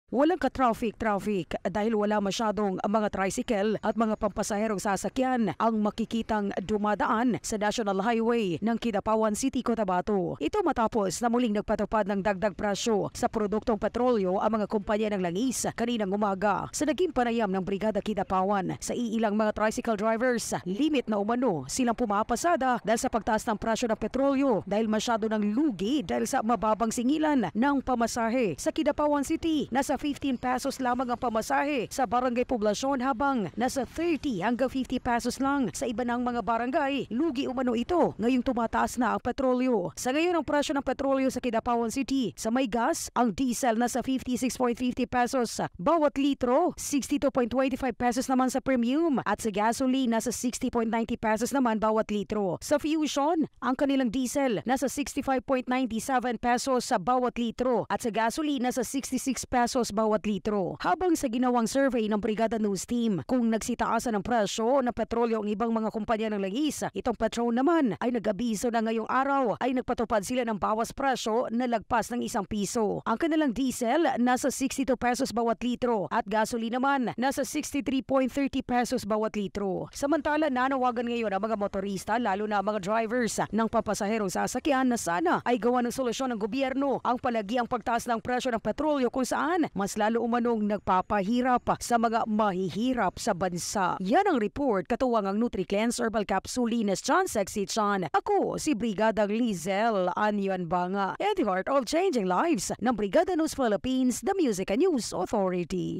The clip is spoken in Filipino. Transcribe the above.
Walang ka-traffic dahil wala masyadong mga tricycle at mga pampasaherong sasakyan ang makikitang dumadaan sa National Highway ng Kidapawan City, Cotabato. Ito matapos na muling nagpatupad ng dagdag presyo sa produktong petrolyo ang mga kumpanya ng langis kaninang umaga sa naging panayam ng Brigada Kidapawan sa iilang mga tricycle drivers. Limit na umano silang pumapasada dahil sa pagtaas ng presyo ng petrolyo dahil masyado ng lugi dahil sa mababang singilan ng pamasahe sa Kidapawan City. Nasa 15 pesos lamang ang pamasahe sa barangay poblasyon habang nasa 30 hanggang 50 pesos lang sa iba ng mga barangay. Lugi umano ito ngayong tumataas na ang petrolyo. Sa ngayon ang presyo ng petrolyo sa Kidapawan City, sa may gas, ang diesel nasa 56.50 pesos bawat litro, 62.25 pesos naman sa premium at sa gasoline nasa 60.90 pesos naman bawat litro. Sa Fusion, ang kanilang diesel nasa 65.97 pesos sa bawat litro at sa gasoline nasa 66 pesos bawat litro. Habang sa ginawang survey ng Brigada News Team kung nagsitaasan ng presyo ng petrolyo ang ibang mga kumpanya ng langis, itong Petron naman ay nag-abiso na ngayong araw ay nagpatupad sila ng bawas presyo na lagpas ng 1 piso. Ang kanilang diesel nasa 62 pesos bawat litro at gasoline naman nasa 63.30 pesos bawat litro. Samantala nanawagan ngayon ang mga motorista lalo na mga drivers ng papasaherong sasakyan na sana ay gawa ng solusyon ng gobyerno ang palagiang pagtaas ng presyo ng petrolyo kung saan mas lalo umanong nagpapahirap sa mga mahihirap sa bansa. Yan ang report katuwang ang NutriCleanse Herbal Capsulinas John Sexy Chan. Ako si Brigada Lizel Anyon Banga at the heart of changing lives ng Brigada News Philippines, the Music and News Authority.